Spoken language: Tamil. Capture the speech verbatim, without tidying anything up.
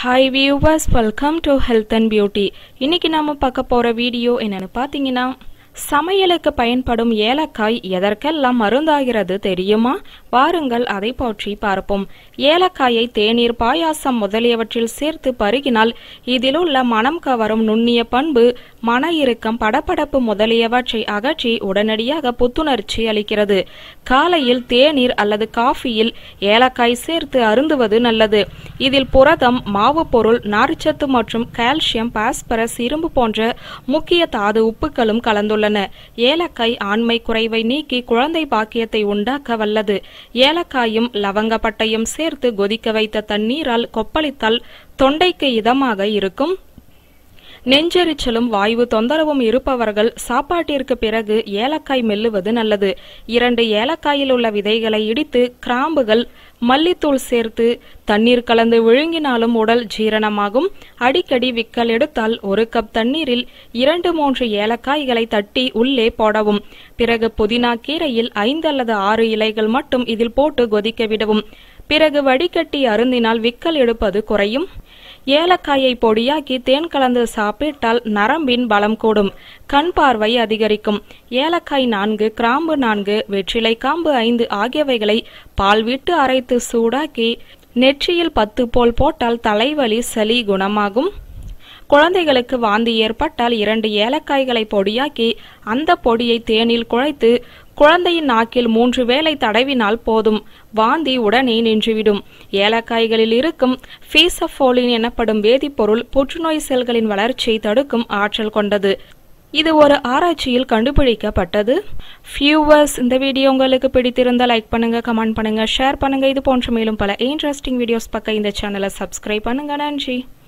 Hi viewers, welcome to Health and Beauty. இன்னைக்கு நாம பார்க்க போற வீடியோ என்னன்னு பாத்தீங்கன்னா சமையலுக்கு பயன்படும் ஏலக்காய் எதற்கெல்லாம் மருந்தாகிறது தெரியுமா? வாருங்கள் அதை பற்றி பார்ப்போம். ஏலக்காயை தேநீர், பாயாசம் முதலியவற்றில் சேர்த்து பருகினால் இதில் உள்ள மனம் கவரும் நுண்ணிய பண்பு மன இறுக்கம், படபடப்பு முதலியவற்றை அகற்றி உடனடியாக புத்துணர்ச்சி அளிக்கிறது. காலையில் தேநீர் அல்லது காஃபியில் ஏலக்காய் சேர்த்து அருந்துவது நல்லது. இதில் புரதம், மாவு பொருள், நார்ச்சத்து மற்றும் கால்சியம், பாஸ்பரஸ், இரும்பு போன்ற முக்கிய தாது உப்புகளும் கலந்துள்ளன. ஏலக்காய் ஆண்மை குறைவை நீக்கி குழந்தை பாக்கியத்தை உண்டாக்க வல்லது. ஏலக்காயும் லவங்கப்பட்டையும் சேர்த்து கொதிக்க வைத்த தண்ணீரால் கொப்பளித்தால் தொண்டைக்கு இதமாக இருக்கும். நெஞ்செரிச்சலும் வாயு தொந்தரவும் இருப்பவர்கள் சாப்பாட்டிற்கு பிறகு ஏலக்காய் மெல்லுவது நல்லது. இரண்டு ஏலக்காயில் உள்ள விதைகளை இடித்து கிராம்புகள், மல்லித்தூள் சேர்த்து தண்ணீர் கலந்து விழுங்கினாலும் உடல் ஜீரணமாகும். அடிக்கடி விக்கல் எடுத்தால் ஒரு கப் தண்ணீரில் இரண்டு மூன்று ஏலக்காய்களை தட்டி உள்ளே போடவும். பிறகு புதினா கீரையில் ஐந்து அல்லது ஆறு இலைகள் மட்டும் இதில் போட்டு கொதிக்க விடவும். பிறகு வடிகட்டி அருந்தினால் விக்கல் எடுப்பது குறையும். ஏலக்காயை பொடியாக்கி தேன் கலந்து சாப்பிட்டால் நரம்பின் பலம் கூடும், கண் பார்வை அதிகரிக்கும். ஏலக்காய் நான்கு, கிராம்பு நான்கு, வெற்றிலை காம்பு ஐந்து ஆகியவைகளை பால் விட்டு அரைத்து சூடாக்கி நெற்றியில் பத்து போல் போட்டால் தலைவலி, சளி குணமாகும். குழந்தைகளுக்கு வாந்தி ஏற்பட்டால் இரண்டு ஏலக்காய்களை பொடியாக்கி அந்த பொடியை தேனில் குழைத்து குழந்தையின் நாக்கில் மூன்று வேளை தடவினால் போதும், வாந்தி உடனே நின்றுவிடும். ஏலக்காய்களில் இருக்கும் ஃபீசஃபோலின் எனப்படும் வேதிப்பொருள் புற்றுநோய் செல்களின் வளர்ச்சியை தடுக்கும் ஆற்றல் கொண்டது. இது ஒரு ஆராய்ச்சியில் கண்டுபிடிக்கப்பட்டது. வியூவர்ஸ், இந்த வீடியோ உங்களுக்கு பிடித்திருந்தால் லைக் பண்ணுங்க, கமெண்ட் பண்ணுங்க, ஷேர் பண்ணுங்க. இது போன்ற மேலும் பல இன்ட்ரெஸ்டிங் வீடியோஸ் பார்க்க இந்த சேனலை சப்ஸ்கிரைப் பண்ணுங்க. நன்றி.